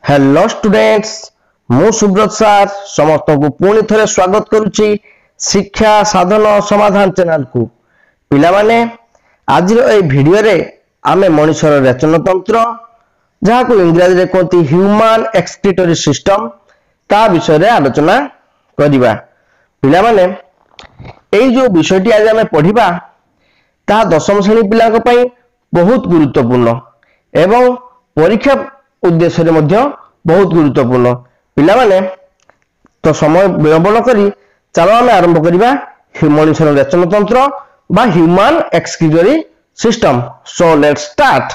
Hello students मु Subrat sir समस्त को पुणी थे स्वागत करुच्ची शिक्षा साधन समाधान चैनल को पिला माने आज भिडियो रे आमे मनुष्यर रेचन तंत्र जहाँ को इंग्रजी रे कहती ह्यूमन एक्सक्रीटरी सिस्टम ता विषय रे आलोचना करिबा। पिला माने एई जो विषयटी आज आमे पढ़िबा ता दशम श्रेणी पिला को पई बहुत गुरुत्वपूर्ण एवं परीक्षा उद्देश्य रे मध्य बहुत गुरुत्वपूर्ण। पिला माने तो समय विलंबन करी चलो आम आरंभ करिबा मनुष्यर रेचन तंत्र बा human excretory system. So let's start.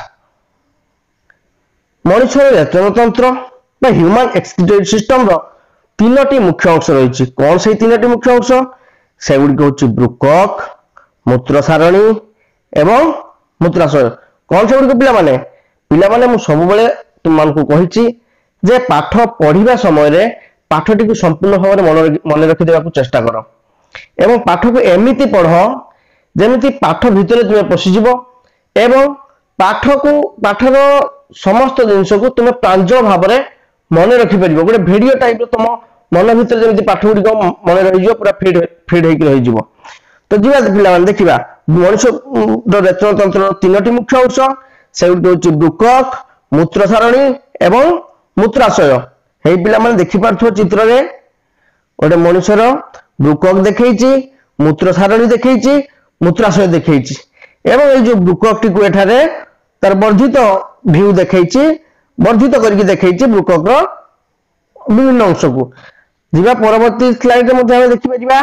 मनुष्यर रेचन तंत्र बा ह्यूमन एक्सक्रीटरी सिस्टम रो तीनोटी मुख्य अंश रही। कौन से तीनोटी मुख्य अंश? सेगुड़ी होची ब्रुकक, मूत्र सारणी एवं मूत्राशय। कौन से गुड़ी पिला माने मु सब बेले तुम मान को कहिची जे पाठ पढ़िबा समय रे पाठटी को संपूर्ण भाव में मन रखि देबा को चेष्टा करो एवं पाठ को एमिति पढ़ जेमिति पाठ भितर तुम पशिजिवो एवं पाठर समस्त जिनस को तुम प्रांजल भाव में मन रखि परिबो। गोटे वीडियो टाइप तुम मन भितर जेमिति पाठ गुडी मन रहिजो पूरा फीड हेकि रहिजिवो। तो जीवा पिला माने देखिबा मनुष्य रेचन तंत्र तीनोटी मुख्य अंश सेगुडी होची ब्रुकक, मूत्र सारणी एवं मूत्राशय। हे पिला माने देखि पारथो चित्र रे ओटे मनुष्यर ब्रुकक देखैछि, मूत्र सारणी देखैछि, मूत्राशय देखैछि एवं ए जो ब्रुकक टी को एठारे तार वर्धित व्यू देखैछि, वर्धित करके देखैछि ब्रुकक रो विभिन्न अंश को। जिबा परवर्ती स्लाइड रे मध्ये हम देखि परिबा।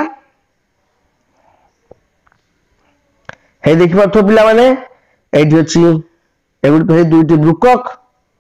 हे देखि पारथो पिला माने एठी अछि एगुडी कहे दुईटी ब्रुकक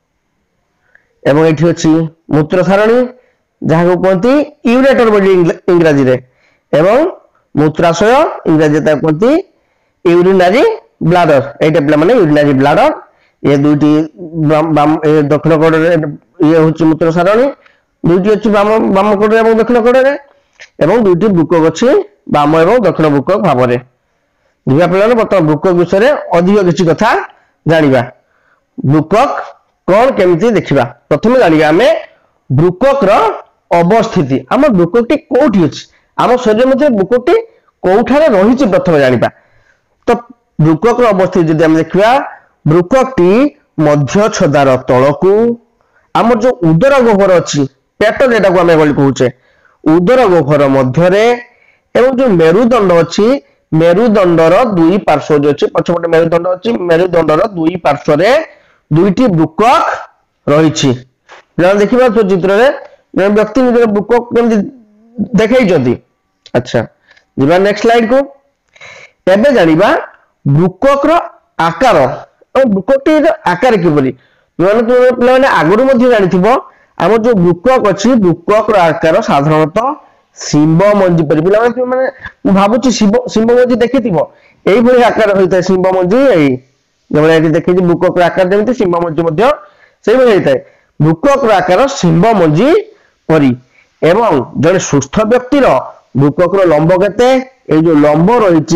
एवं एठी अछि मूत्र सारणी जहाँ को कहती यूरेटर बॉडी इंग्रजी रे एवं मूत्राशय इंग्रजी ता कहती यूरिनरी ब्लाडर। एटा पिला माने यूरिनरी ब्लाडर। ये दुईटी दक्षिण कोड रे ये होछि मूत्र सारणी, दुईटी अछि बाम कोड रे एवं दक्षिण कोड रे एवं दुईटी ब्रुकक अछि बाम एवं दक्षिण ब्रुकक भाव रे। जिबा पिला ने बता ब्रुकक विषय रे अधिक किछि कथा जानिबा। ब्रुकक कौन केमिति देखिबा। प्रथमे जानिबा हमें ब्रुकक रो अवस्थिति। हम ब्रुकक टी कोठी अछि, हम शरीर मध्ये ब्रुकक टी कोठारे रहिछि प्रथमे जानिबा। तो ब्रुकक रो अवस्थिति जदि हम देखिबा ब्रुकक टी मध्य छदार तळकू हमर जो उदर गह्वर अछि पेट जेटा को हम बोली कहूचे उदर गह्वर मध्य रे एवं जो मेरुदंड अछि मेरुदंडर दुई पार्श्व जो अछि पछपटे मेरुदंड अछि मेरुदंडर दुई पार्श्व रे दुईटी ब्रुकक रहिछि। जहाँ देखिबा तो चित्र रे व्यक्ति निजर ब्रुकक केमि देखै जदी। अच्छा जिबा नेक्स्ट स्लाइड को। एबे जानिबा ब्रुकक रो आकार और ब्रुकक टी रो आकार किबली माने आगुरु मध्ये जानिथिबो हमर जो ब्रुकक अछि ब्रुकक रो आकार साधारणतः सिंह मंजी पर पिला माने भाबुची सिंह मंजी देखिथिबो एई भली आकार होइता सिंह मंजी एई जबले एटी देखि ब्रुकक रो आकार जेमिति सिंह मंजी मध्ये सेई भली होइता। ब्रुकक रो आकार सिंह मंजी परी एवं जने सुस्थ व्यक्ति रो ब्रुकक रो लंब केते ए जो लंब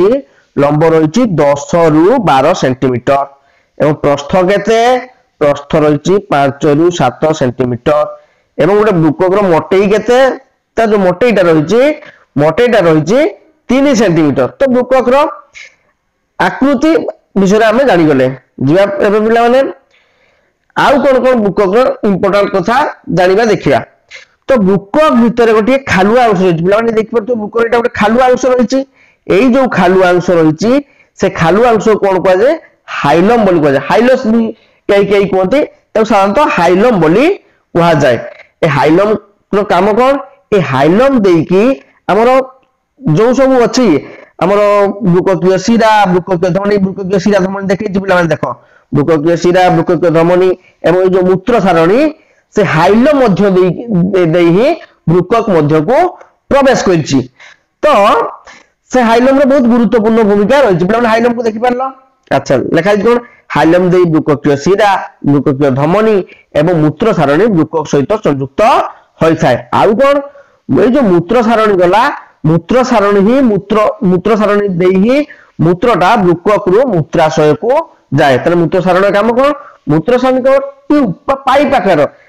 रहिछि 10 रु 12 सेंटीमीटर एवं प्रस्थ केते प्रस्थ रहिछि 5 रु 7 सेंटीमीटर एवं गोटे ब्रुकक रो मोटेई केते ता जो मोटेईटा रहिछि 3 सेंटीमीटर। तो ब्रुकक रो आकृति विषय आमे जानि गले। जिबा एबे पिला माने आउ कोन ब्रुकक रो इंपोर्टेंट कथा जानिबा देखिया। तो ब्रुकक भितर गोटे खालुआ अंश रहिछि पिला माने देखि परतो ब्रुकक एटा गोटे खालुआ अंश रहिछि। एई जो खालुआ अंश रहिछि से खालुआ अंश कोन कहै जे हाइलम बोली कहै। हाइलस भी कई कहते तो साधारणतः हाइलम बोली कहा जाए। ए हाइलम रो काम कोन ए हाइलम देकी हमर जो सब अछि हमर ब्रुककीय शिरा ब्रुककीय धमनी ब्रुककीय शिरा धमनी देखै जे पिला माने देखो ब्रुककीय शिरा ब्रुककीय धमनी एवं जो मूत्र सारणी से हाइलम मध्य देई ही ब्रुकक मध्य को प्रवेश करछि। तो से हाइलम रे बहुत गुरुत्वपूर्ण भूमिका रहिछि। पिला माने हाइलम को देखि पारलो। अच्छा लेखा कोन हाइलम देई ब्रुककीय शिरा ब्रुककीय धमनी एवं मूत्र सारणी ब्रुकक सहित संयुक्त होई थाए। आउ कोन ए जो मूत्र सारणी गला मूत्र सारणी ही मूत्र सारणी देई ही मूत्रटा ब्रुकक रु मूत्राशय को जाए। तने मूत्र सारणी काम कोन मूत्र सारणी को ट्यूब पाइप आकार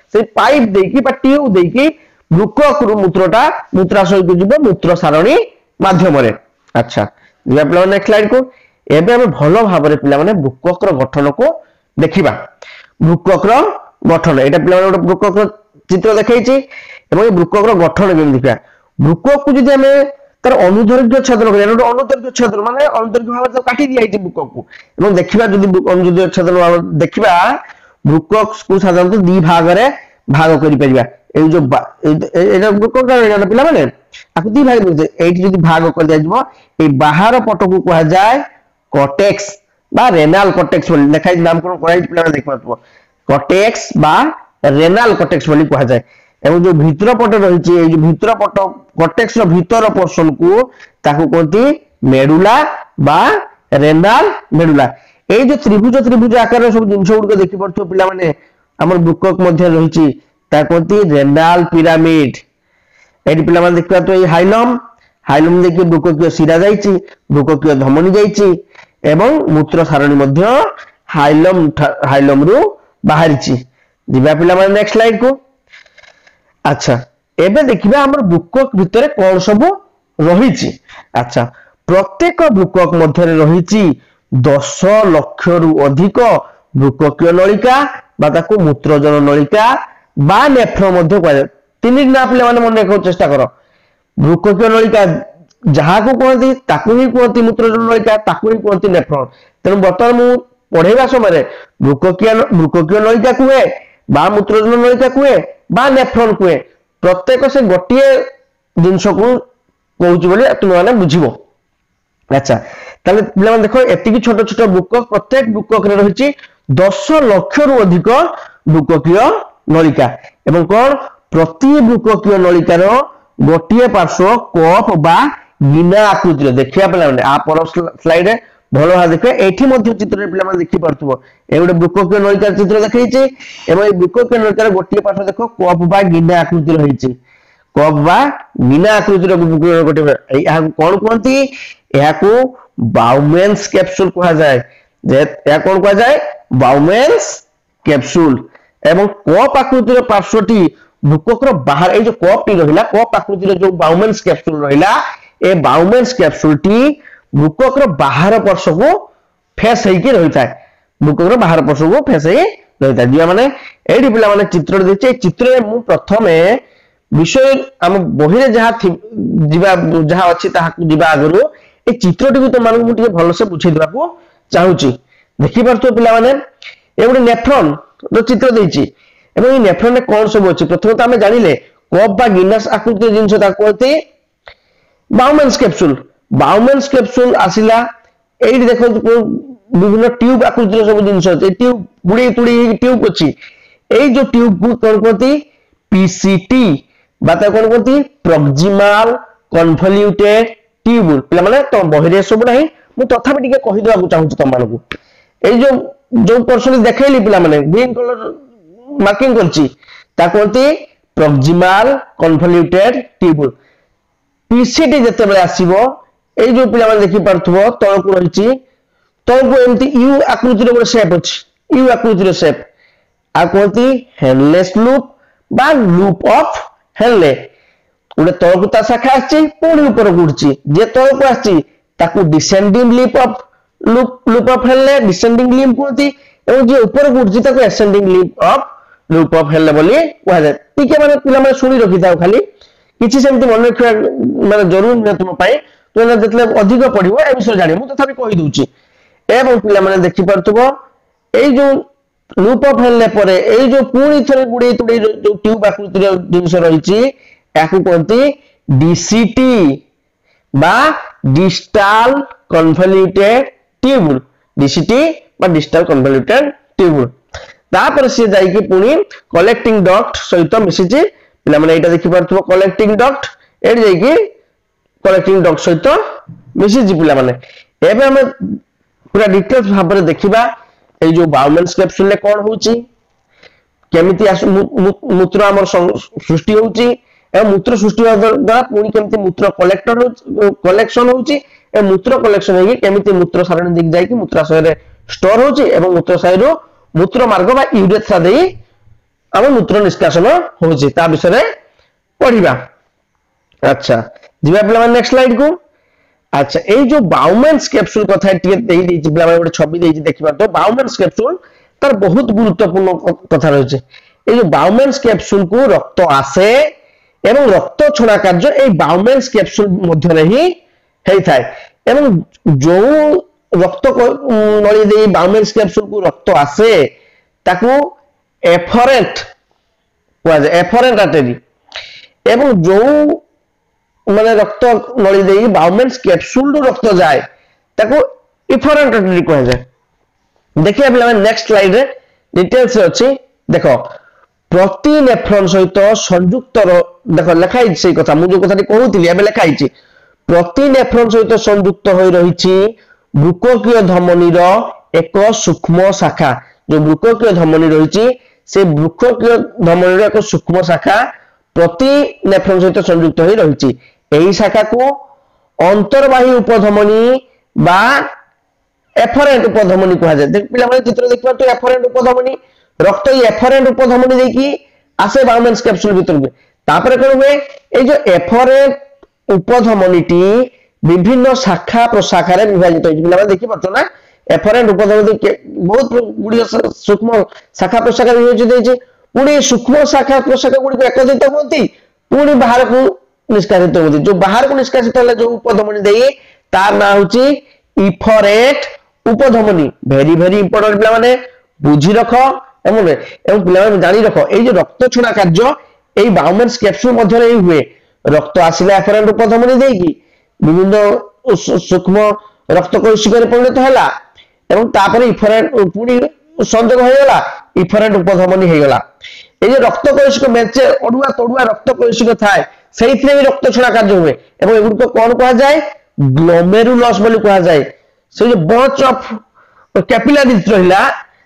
से पाइप देकी बा ट्यूब देकी वृकक रु मूत्रटा मूत्राशय को जीव मूत्र सारणी माध्यम रे। अच्छा जिबा पिला नेक्स्ट स्लाइड को एबे हम भलो भाव रे पिला माने वृकक रो गठन को देखिबा। वृकक रो गठन एटा पिला माने वृकक रो चित्र देखाइछि एवं वृकक रो गठन केम देखिबा। वृकक को जदि हमें तार अनुदैर्घ्य छेदन करिया अनुदैर्घ्य छेदन माने अनुदैर्घ्य भाव से काटी दिया है वृकक को एवं देखिबा जदि अनुदैर्घ्य छेदन देखिबा वृकक को साधारणतः दी भाग रे भाग करि परिबा। ए जो एटा वृकक रा पिला माने आकु दी भाग दे एठी जदि भाग कर दिया जबो ए बाहर पट को कहा जाय कॉर्टेक्स बा रेनाल कॉर्टेक्स बोली देखाइ नामकरण कराइ पिला देख पातबो कॉर्टेक्स बा रेनाल कॉर्टेक्स बोली कहा जाय। एवं जो भीतर पट रही है जो भीतर पट कॉर्टेक्स रो भीतर पोर्शन को ताकू कहती मेडुला बा रेनाल मेडुला। ए जो त्रिभुज आकार सब जिंस गुड देखि पड़थो पिला माने हमर वृकक मध्य रही ता कहती रेनाल पिरामिड। एटी पिला माने देखिबा तो ए हाइलम देखि वृककीय शिरा जाईची वृककीय धमनी जाईची एवं मूत्र सारणी मध्य हाइलम रु बाहरिची। जिबा पिला माने नेक्स्ट स्लाइड को। अच्छा एबे देखिबा हमर वृकक भितरे कोन सब रहिची। अच्छा प्रत्येक वृकक मध्य रहिची 10 लाख रु अधिक वृककीय नलिका बा ताको मूत्रजन नलिका बा नेफ्र मध्य कहै। तीन ना पिला माने मन रखो चेष्टा करो वृककीय नलिका जहा को कहती ताकू ही कहती मूत्रजन नलिका ताकू ही कहती नेफ्रॉन। तेनु बर्तमान मु पढ़ेबा समय वृककीय नलिका कुए बा मूत्रजन नलिका कुए बा नेफ्रॉन कुए प्रत्येक से गोटे जिनस को कहूची बोले तुम माने बुझिबो। अच्छा ताले पिला माने देखो एतिकी छोट छोट वृकक प्रत्येक वृकक रे रहिची 10 लाख रु अधिक वृककीय नलिका एवं कोन प्रति वृककीय नलिकार गोटे पार्श्व कप बा गिना आकृति देखिया पिला माने आ पर स्लाइड रे भलो भाव देखिए एठी मध्य चित्र रे पिला माने देखि परथुबो ए गोटे वृककीय नलिकार चित्र देखैछि एवं ए वृककीय नलिकार गोटे पार्श्व देखो कप बा गिना आकृति रहिछि कप बा गिना आकृति रो गोटे या कोन कहंती या को बाउमेन्स कैप्सूल कहा जाय जे या कोन कहा जाय बाउमेन्स कैप्सूल एवं कप आकृति रो पार्श्वटी वृकक रो बाहर ए जो कप टी रहिला कप आकृति रो जो बाउमेन्स कैप्सूल रहिला ए बाउमेन्स कैप्सूल टी वृकक रो बाहर पार्श्व को फेस हेकी रहिता है वृकक रो बाहर पार्श्व को फेस हे रहिता है। जिया माने एडी पिला माने चित्र देछि चित्र रे मु प्रथमे विषय हम बही रे जहा अछि ताहा जिबा आगरो ए चित्रटी को तो मानू मुटिके भलो से बुझै देबा को चाहूची। देखि परतो पिला माने ए गोटे नेफ्रॉन रो चित्र देछि एवं ए नेफ्रॉन में कोन सब अछि प्रथमे तो हमें जानिले कप बा गिनास आकृति जिंस ता कहते बाउमेन्स कैप्सूल आसिला एडी देखो विभिन्न ट्यूब आकृति सब जिंस अछि ट्यूब गुडी तुडी ट्यूब अछि ए जो ट्यूब को कोन कहते पीसीटी बाता कोन कहते प्रॉक्सिमल कन्वोल्यूटेड ट्यूब पिला माने तो बहिरे सब नाही मु तथापि टिके कहि देबा को चाहू तुम मानकू ए जो पर्सन देखैली पिला माने ग्रीन कलर मार्किंग करछि ता कहते प्रॉक्सिमल कन्वोल्यूटेड ट्यूब। पीसीटी जते बेले आसीबो ए जो पिला माने देखि परथबो तळकु रहिछि तळकु एमती यू आकृति रो शेप अछि यू आकृति रो शेप आ कहती हेडलेस लूप बा लूप ऑफ हेडले उडे तळकु ता शाखा आछि पुणी ऊपर गुडछि जे तळकु आछि ताकू descending loop of Henle descending limb कहती एवं जे ऊपर गुडछि ताकू असेंडिंग लूप ऑफ हेडले बोली कहा जाय। टिके माने पिला माने सुनी रखि थाओ खाली किछि सेमति मन रखिया माने जरूर न तुम पाए तो जतले अधिक पढिबो ए विषय जानि मु तथापि कहि दूची एवं पिला माने देखि परथबो ए जो लूप ऑफ हेडले परे ए जो पुणी थरे गुडी तुडी जो ट्यूब आकृति रो जिंस रहिछि याकू कहती डीसीटी बा डिस्टल कन्वोल्यूटेड ट्यूब डीसीटी बा डिस्टल कन्वोल्यूटेड ट्यूब तापर से जाई कि पुणी कलेक्टिंग डक्ट सहित मिसिछि पिला माने एटा देखि परथबो कलेक्टिंग डक्ट एडी जाई कि कलेक्टिंग डक्ट सहित मिसिछि पिला माने एबे हम पूरा डिटेल्स भाबरे देखिबा ए जो बाउमेन्स कैप्सूल ले कोन होउची केमिति मूत्र हमर सृष्टि होउची ए मूत्र सृष्टि द्वारा पुणी केमिति मूत्र कलेक्शन होउची ए मूत्र कलेक्शन हेगी केमिति मूत्र सारणी दिख जाय कि मूत्राशय रे स्टोर होउची एवं मूत्राशय रो मूत्र मार्ग बा यूरेथ्रा देई आम मूत्र निष्कासन होची ता विषय पढ़िबा। अच्छा जिबा पिला नेक्स्ट स्लाइड को। अच्छा ए जो बाउमेन्स कैप्सूल कथा टिके देई दैछि पिला गोटे छवि दैछि देखिबा तो बाउमेन्स कैप्सूल तार बहुत गुरुत्वपूर्ण कथा रहिছে। ए जो बाउमेन्स कैप्सूल को रक्त आसे एवं रक्त छणा कार्य ए बाउमेन्स कैप्सूल मध्य रे ही हेई थाए एवं जो रक्त नली दे बाउमेन्स कैप्सूल को रक्त आसे ताकू एफरेंट कुआ जाय एफरेंट आर्टरी एवं जो माने रक्त नली दे बाउमेन्स कैप्सूल रक्त जाए ताकू इफरेंट आर्टरी कुआ जाय। देखिए पिला नेक्स्ट स्लाइड रे डिटेल्स अछि देखो प्रति नेफ्रॉन सहित संयुक्त देखो लिखाई से कथा मु जो कथा कहूतिली एबे लिखाई प्रति नेफ्रॉन सहित संयुक्त होई रहिछि ब्रुकोकीय धमनी रो एक सूक्ष्म शाखा। जो ब्रुकोकीय धमनी रहिछि से ब्रुकोकीय धमनी रो एक सूक्ष्म शाखा प्रति नेफ्रॉन सहित संयुक्त होई रहिछि। एही शाखा को अंतर्वाही उपधमनी बा एफरेंट उपधमनी कहा जाय। देख पिला माने चित्र देखबा तो एफरेंट उपधमनी रक्त एफरेंट उपधमनी देखि आसे बाउमेन्स कैप्सूल भीतर में तापर कोन हुए ए जो एफरेंट उपधमनीटी विभिन्न शाखा प्रशाखा रे विभाजित होई। पिला माने देखि पड़तो ना एफरेंट उपधमनी बहुत गुडी सूक्ष्म शाखा प्रशाखा विभाजित होई पुणी सूक्ष्म शाखा प्रशाखा गुडी एकत्रित होती पुणी बाहर को निष्कासित होती। जो बाहर को निष्कासित होला जो उपधमनी देई तार ना होची इफरेट उपधमनी। वेरी वेरी इंपोर्टेंट पिला माने बुझी रखो एवं पिला माने जानि रखो ए जो रक्त छुणा कार्य ए बाउमेन्स कैप्सूल मध्य रे हुए रक्त आसिला एफरेंट उपधमनी देकी विभिन्न सूक्ष्म रक्त कोशिका रे परिणत होला एवं तापर इफरेंट पुणी संयोग हो गला इफरेंट उपधमनी हो गला। ए जो रक्त कोशिका मेचे अडुआ तडुआ रक्त कोशिका थाए सेइथिरे भी रक्त छुणा कार्य हुए एवं एगुड को कोन कहा जाय ग्लोमेरुलस बोली कहा जाय। से जो बंच ऑफ कैपिलरीज रहिला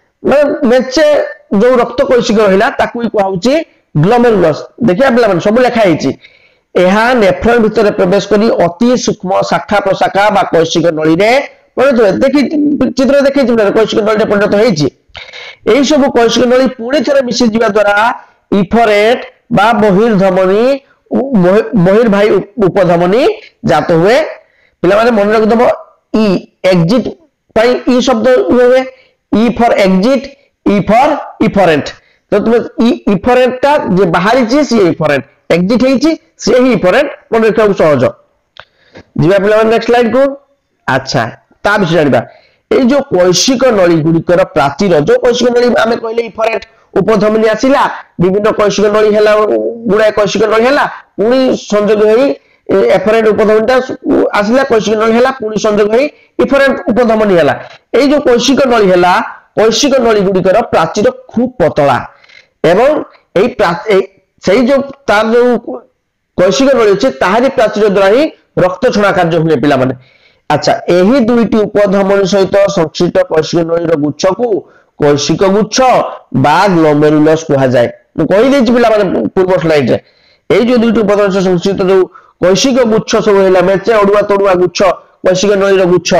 मेचे जो रक्त कोशिका रहिला ताकू कहा होची ग्लोमेरुलस। देखिया पिला मन सब लिखा हिची एहा नेफ्रॉन भीतर प्रवेश करी अति सूक्ष्म शाखा प्रशाखा बा कोशिका नळी रे परिणत होय। देखि चित्र देखि कोशिका नळी रे परिणत होईची। एही सब कोशिका नळी पुणी थरे मिसि जिबा द्वारा इफरेट बा बहिर्धमनी बहिर्वाही उपधमनी जात हुए। पिला माने मन रख दबो ई एग्जिट पाई ई शब्द हुए E for exit E for efferent. तो तुम ई इफरेंट ता जे बाहरी छि सी इफरेंट एग्जिट हेछि से ही इफरेंट मन रखा सहज जिबा पिला नेक्स्ट स्लाइड को। अच्छा ता विषय जानिबा ए जो कोशिक नळी गुडिकर प्राचीर जो कोशिक नळी आमे कहले इफरेंट उपधमनी आसिला विभिन्न कोशिक नळी हैला गुडा कोशिक नळी हैला पुणी संयोग होई एफरेंट उपधमनीटा आसिला कोशिक नळी हैला पुणी संयोग होई इफरेंट उपधमनी हैला। ए जो कोशिक नळी हैला कोशिक नळी गुडिकर प्राचीर खूब पतला एवं एई सेई जो तार जो कोशिक नळी अछि ताहारी प्राचीर द्वारा ही रक्त छुणा कार्य हुए पिला माने। अच्छा एही दुईटी उपधमनी सहित संक्षिप्त कोशिक नळीर गुच्छ को कोशिक गुच्छ बा ग्लोमेरुलस कहा जाय। मु कहि देछि पिला माने पूर्व स्लाइड रे एई जो दुईटी उपधमनी सहित संक्षिप्त जो कोशिक गुच्छ सब हैला मेचे अडुआ तडुआ गुच्छ कोशिक नळीर गुच्छ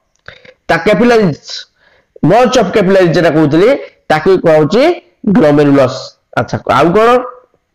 ता कैपिलरीज बंच ऑफ कैपिलरीज जेटा कहउतली ताकू कहउची ग्लोमेरुलस। अच्छा आउ कोन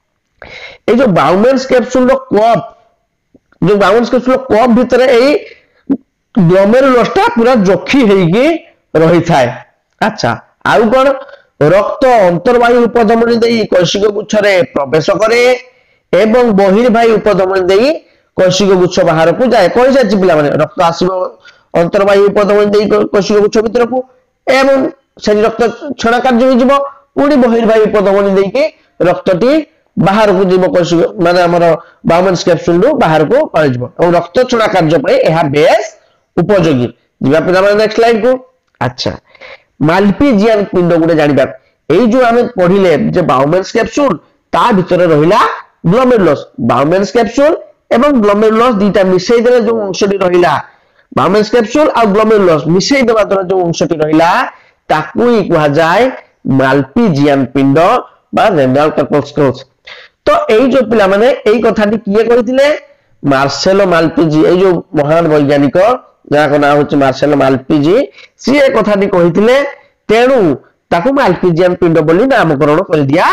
ए जो बाउमेन्स कैप्सूल रो कप जो बाउमेन्स कैप्सूल रो कप भीतर एई ग्लोमेरुलस ता पूरा जोखी हेगी रही थाए। अच्छा आउ कोन रक्त अंतर्वाही उपधमनी देई कोशिक गुच्छ रे प्रवेश करे एवं बहिर्वाही उपधमनी देई कोशिक गुच्छ बाहर को जाए। कहि जाय पिला माने रक्त आसीबो अंतर्वाही उपधमनी देई कोशिक गुच्छ भीतर को एवं से रक्त छणा कार्य हो जिवो पुणी बहिर्वाही उपधमनी देई के रक्तटी बाहर को जीव कोशिक माने हमर बाउमेन्स कैप्सूल रो बाहर को पळि जिवो और रक्त छणा कार्य पय एहा बेस उपयोगी। जिबा पिला माने नेक्स्ट स्लाइड को। अच्छा माल्पीजियन पिंड गुडे जानिबा एई जो आमे पढिले जे बाउमेन्स कैप्सूल ता भीतर रहिला ग्लोमेरुलस बाउमेन्स कैप्सूल एवं ग्लोमेरुलस दीटा मिसई देले जो अंशटी रहिला बाउमेन्स कैप्सूल आ ग्लोमेरुलस मिसई देबा द्वारा जो अंशटी रहिला ताकू ही कहा जाय माल्पीजियन पिंड बा रेनल कर्पस्कल्स। तो एई जो पिला माने एई कथाटी किए कहिथिले मार्सेलो माल्पीजी एई जो महान वैज्ञानिक जहां नाम होची मार्सेलो माल्पीजी सी ए कथाटी कहिथिले तेणु ताकू माल्पीजियन पिंड बोली नामकरण कर दिया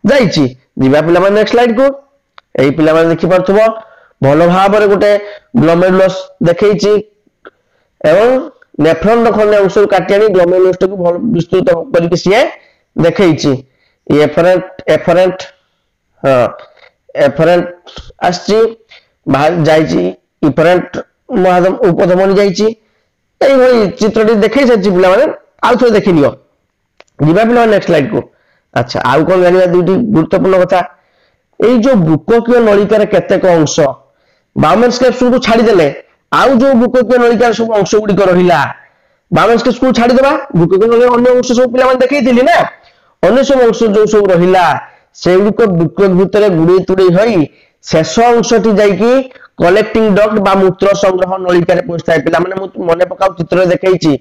जाइछि जिबा पिला माने नेक्स्ट स्लाइड को एई पिला माने देखि परथबो भलो भाबरे गोटे ग्लोमेरुलस देखैछि एवं नेफ्रॉन खंडे अंश काटियानी ग्लोमेरुलस को भलो विस्तृत करके सिए देखैछि एफरेंट हां एफरेंट आछि बाहर जाइछि इफरेंट महादम उपधमनी जाइछि एई होई चित्रटी देखै छै पिला माने आउ थोड़े देखि लियो जिबा पिला नेक्स्ट स्लाइड को अच्छा आउ कोन जानिबा दुटी गुरुत्वपूर्ण कथा एई जो बुकोकीय नलिकार केतेक अंश बाउमेंस कैप्सूल को छाड़ी देले आउ जो बुकोकीय नलिकार सब अंश गुडी को रहिला बाउमेंस कैप्सूल को छाड़ी देबा बुकोकीय नलिकार अन्य अंश सब पिला माने देखैथिली ना अन्य सब अंश जो सब रहिला सेगुडी को बुकोक भितरे गुडी तुडी होई शेष अंशटी जाई की कलेक्टिंग डक्ट बा मूत्र संग्रह नलिकार पहुंचताय पिला माने मने पकाउ चित्र देखैछि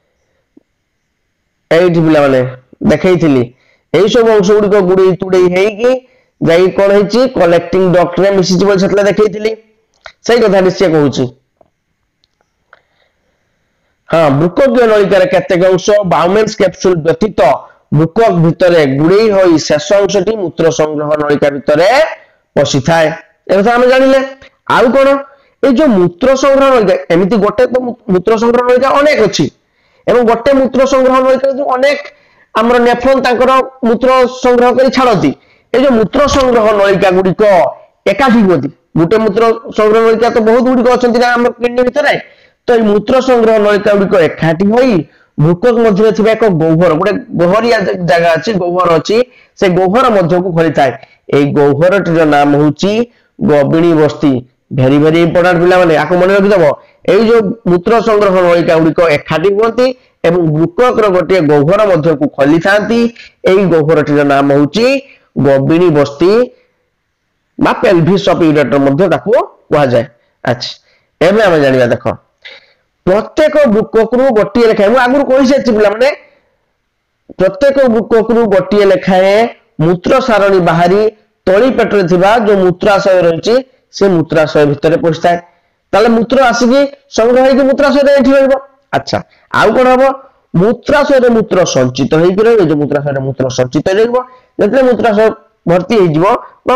एइठी पिला माने देखैथिली एई सब अंश गुडी को गुडी तुडी हेई जाई कोन हेछि कलेक्टिंग डक्ट रे मिसि जीव सेतला देखैथिली सही कथा निश्चय कहूछि हां बुकोकीय नलिकार केतेक अंश बाउमेंस कैप्सूल व्यतीत बुकोक भितरे गुडी होई शेष अंशटी मूत्र संग्रह नलिका भितरे पसिथाय ए कथा हम जानिले आउ कोन ए जो मूत्र संग्रह नलिका एमिति गोटे तो मूत्र संग्रह नलिका अनेक अछि एवं गोटे मूत्र संग्रह नलिका जो अनेक हमर नेफ्रॉन ताकर मूत्र संग्रह करी छाडती ए जो मूत्र संग्रह नलिका गुडी को एकाठी होती गोटे मूत्र संग्रह नलिका तो बहुत गुडी को अछंती ना हमर किडनी भितरे तो ए मूत्र संग्रह नलिका गुडी को एकाठी होई बुकोक मध्य थिबा एक गौहर गोटे गौहरिया जगह अछि गौहर अछि से गौहर मध्य को खोली थाए ए गौहरटीर नाम होची गबिणी बस्ती भेरी भेरी इंपोर्टेंट पिला माने आको मन रखि दबो एई जो मूत्र संग्रह नलिका गुडी को एकाठी होती एवं बुकोक रो गोटे गौहर मध्य को खोली थांती एई गौहरटीर नाम होची गबिणी बस्ती बा पेल्विस ऑफ यूरेटर मध्य ताको कहा जाय अच्छा एबे हम जानिबा देखो प्रत्येक बुकोकरू गोटिए लेखाए मु आगुर कहि छै पिला माने प्रत्येक बुकोकरू गोटिए लेखाए मूत्र सारणी बाहरी तळी पेटरे थिबा जो मूत्राशय रहिछि से मूत्राशय भितरे पहुंचताय ताले मूत्र आसीकी संग्रह हेकि मूत्राशय रे एठी रहबो अच्छा आउ कोन हबो मूत्राशय रे मूत्र संचित हेकि रहबो जो मूत्राशय रे मूत्र संचित रहबो जतले मूत्राशय भर्ती हे जिवो तो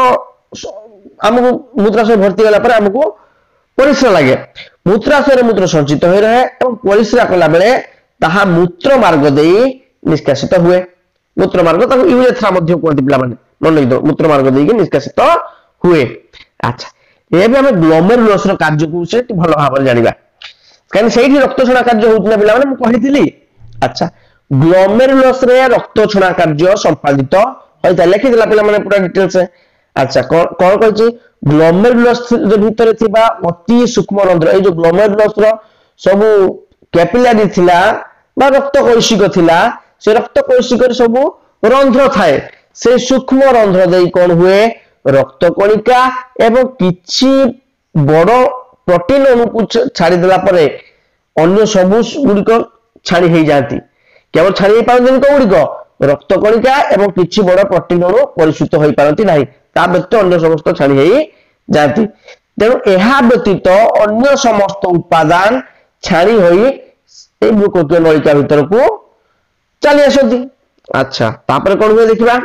हमको मूत्राशय भर्ती गला पर हमको परिश्रा लागे मूत्राशय रे मूत्र संचित होई रहे एवं परिश्रा कला बेले ताहा मूत्र मार्ग देई निष्कासित हुए मूत्र मार्ग ताको यूरेथ्रा मध्य कोंति पिला माने मन लगी दो मूत्र मार्ग देई के निष्कासित हुए अच्छा एबे हम ग्लोमेरुलस रो कार्य को से भलो भाबर जानिबा कान सेठी रक्त छणा कार्य होउतना पिला माने मु कहिथिली अच्छा ग्लोमेरुलस रे रक्त छणा कार्य संपादित होइता लेखि दिला पिला माने पूरा डिटेल्स है अच्छा कोन कहछि ग्लोमेरुलस जे भितरे थिबा अति सूक्ष्म रंध्र ए जो ग्लोमेरुलस रो सब कैपिलरी थिला बा रक्त कोशिक थिला से रक्त कोशिक रे सब रंध्र थाए से सूक्ष्म रंध्र देई कोन हुए रक्त कणिका एवं किछि बड़ प्रोटीन अणु छाड़ी देला परे अन्य सब गुडी को छाड़ी हे जाती केवल छाड़ी पारन को गुडी को रक्त कणिका एवं किछि बड़ प्रोटीन अणु परिशुद्ध होई पारंती नाही ता व्यतीत अन्य समस्त छाड़ी हे जाती तेणु एहा व्यतीत अन्य समस्त उपादान छाड़ी होई ए बुकोकीय नलिका भीतर को चली आसती अच्छा तापर कोन हुए देखिबा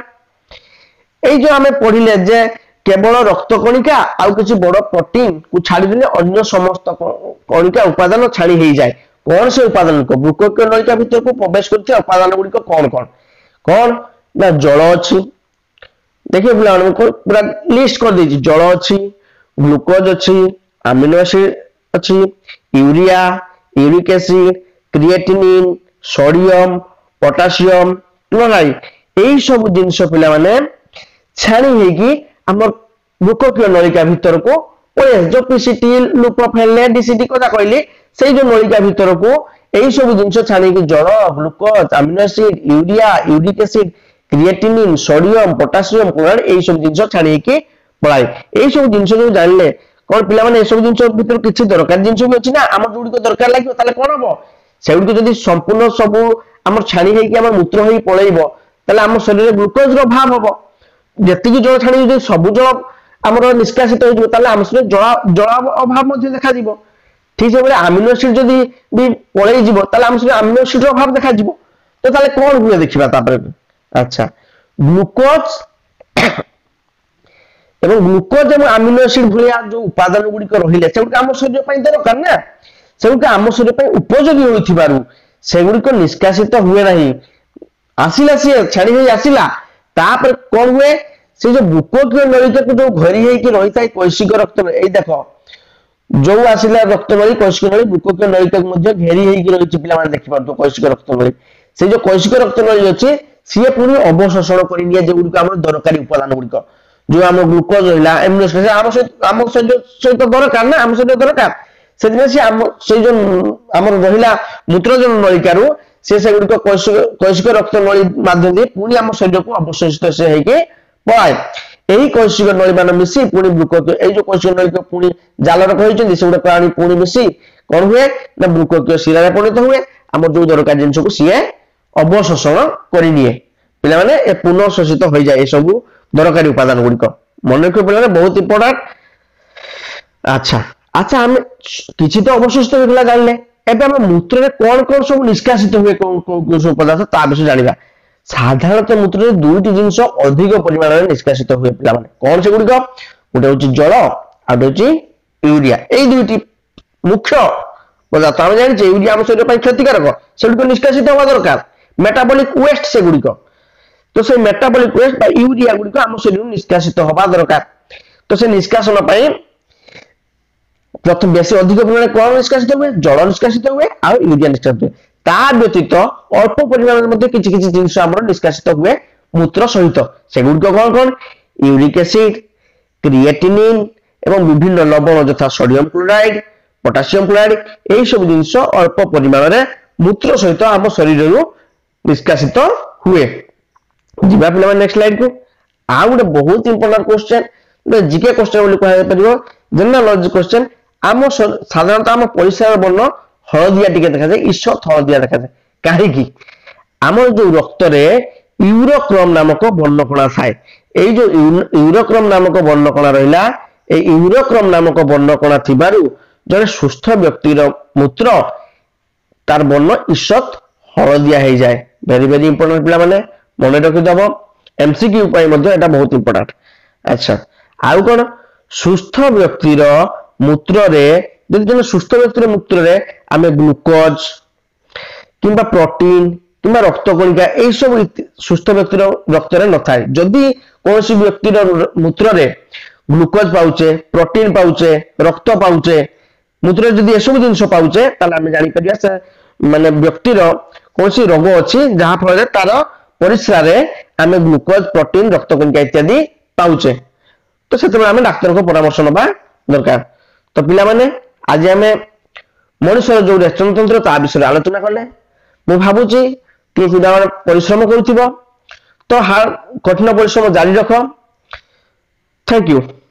ए जो हमें पढिले जे केवल रक्त कणिका आउ किछि बड़ प्रोटीन को छाड़ी देले अन्य समस्त कणिका उपादान छाड़ी हे जाय कौन से उपादान को बुकोकीय नलिका भीतर को प्रवेश करथि उपादान गुडी को कौन कौन कौन ना जल अछि देखिए पिला को पूरा लिस्ट कर देछि जल अछि ग्लूकोज अछि अमीनो एसिड अछि urea uric acid creatinine sodium potassium नाही एई सब जिंस पिला माने छाणी हेकी हमर बुकोकीय नलिका भीतर को ओए जो पीसीटी लुकोफेन डीसीटी कोदा कहली सेई जो नलिका भीतर को एई सब जिंस छाणी की जल glucose amino acid urea uric acid creatinine sodium potassium chloride एई सब जिंस छाणी की पळाई एई सब जिंस जो जानले कोन पिला माने ए सब जिंस भीतर किछि दरकार जिंस भी अछि ना हमर जोडी को दरकार लागियो ताले कोन हबो सेउडी को जदी संपूर्ण सब हमर छाणी हेकी हमर मूत्र होई पळेइबो ताले हमर शरीर रे ग्लूकोज रो भाव हबो जति जल छाणी जदी सब जल हमर निष्कासित हो ताले हमर शरीर जल अभाव मध्ये देखा दिबो ठीक से बेले अमीनो एसिड जदी भी पळेइ जिवो ताले हमर शरीर अमीनो एसिड रो भाव देखा जिवो तो ताले कोन हुए देखिबा तापर अच्छा ग्लूकोज ଏବଂ ଗ୍ଲୁକୋଜ ଏବଂ ଆମିनो ଏସିଡ ଭଳିଆ जो उपादान गुड़िक रहिले सेगुड़िक आम शरीर ପାଇଁ दरकार ना सेगुड़िक आम शरीर ପାଇଁ उपयोगी होइथिबारु सेगुड़िक निष्कासित हुए नहीं आसिला सी छाड़ी होई आसिला तापर कोन हुए से जो ग्लूकोज नलिका को जो घरी हेकी रहिता कैसिक रक्त ए देखो जो आसिला रक्त नली कैसिक नली ग्लूकोज नलिका मध्ये घेरी हेकी रहिछि पिला माने देखि परतो कैसिक रक्त नली से जो कैसिक रक्त नली अछि सिए पुनी अवशोषण करि निया जे गुडिक हमर दरकारी उपादान गुडिक जो आम ग्लूकोज रहिला एमिनो एसिड आम सहित दरकार ना आम सहित दरकार से से आम से जो हमर रहिला मूत्रजन नलिकारु से गुडिक कैसिक रक्त नली माध्यम दे पुनी आम शरीर को अवशोषित से हेके पळाय एही कैसिक नली मान मिसी पुनी ग्लूकोज ए जो कैसिक नली को पुनी जाल रखैछन से गुडा प्राणी पुनी मिसी कोन हुए ना ग्लूकोज शिरा रे परिणत हुए आम जो दरकार जिंस को सीए अवशोषण करि निए पिला माने ए पुनर्शोषित हो जाए सब दरकारी उपादान गुड़िक मन रख पे बहुत इंपोर्टाट अच्छा अच्छा आम किसी तो अवशिष्ट होगा जानले एबे हम मूत्र में कौन कौन सब निष्कासित हुए कौन सब पदार्थ ता विषय जानिबा साधारणतः मूत्र में दुईटी जिंस अधिक परिमाण में निष्कासित हुए पिला माने कौन से गुड़िक गोटे होची जल आ होची यूरिया ए दुईटी मुख्य पदार्थ हम जानि यूरिया हम शरीर ପାଇଁ क्षतिकारक सेगुड़िक निष्कासित होगा दरकार मेटाबॉलिक वेस्ट सेगुड़िक तो से मेटाबॉलिक वेस्ट बा यूरिया गुड़िक आम शरीर निष्कासित होगा दरकार तो से निष्कासन पाई प्रथम बेसी अधिक परिमाण कौन निष्कासित हुए जल निष्कासित हुए आ यूरिया निष्कासित हुए ता व्यतीत अल्प परिमाण में किछि किछि जिंस हमर निष्कासित हुए मूत्र सहित सेगुड़िक कौन कौन यूरिक एसिड क्रिएटिनिन एवं विभिन्न लवण यथा सोडियम क्लोराइड पोटासियम क्लोराइड एही सब जिंस अल्प परिमाण में मूत्र सहित आम शरीर निष्कासित हुए जीवा पिला नेक्स्ट स्लाइड को आ गोटे बहुत इंपोर्टेंट क्वेश्चन जीके क्वेश्चन बोली कहै परिबो जनरल नॉलेज क्वेश्चन आम साधारणतः आम परिसर वर्ण हळदिया टिके देखा जाय ईश्वर हळदिया देखा जाय काहे की आम जो रक्त रे यूरोक्रम नामक वर्णकणा थाए ए जो यूरोक्रम नामक वर्णकणा रहिला ए यूरोक्रम नामक वर्णकणा थिबारु जने सुस्थ व्यक्तिर मूत्र तार वर्ण ईश्वर हळदिया हे जाय वेरी वेरी इंपोर्टेंट पिला माने मन रखिदब एमसीक्यू पाई मध्ये एटा बहुत इंपोर्टेंट अच्छा आउ कोन सुस्थ व्यक्तिर मूत्र रे जदि जने सुस्थ व्यक्तिर मूत्र रे आमे ग्लूकोज किंबा प्रोटीन किंबा रक्त कणिका ए सब सुस्थ व्यक्तिर रक्त रे न थाए जदि कोनसी व्यक्तिर मूत्र रे ग्लूकोज पाउचे प्रोटीन पाउचे रक्त पाउचे मूत्र जदि ए सब जिंस पाउचे ताले आमे जानि परिया से माने व्यक्तिर कोनसी रोग अछि जहा फल तार परिस्रा रे आमे ग्लूकोज प्रोटीन रक्त कणिका इत्यादि पाउचे तो से डाक्तर को परामर्श नबा दरकार तो पिला माने आज आमे मनुष्य जो रेचन तंत्र ता विषय आलोचना करले मु भाबुची कि पिला परिश्रम करूथिबो तो कठिन परिश्रम जारी रख थैंक यू।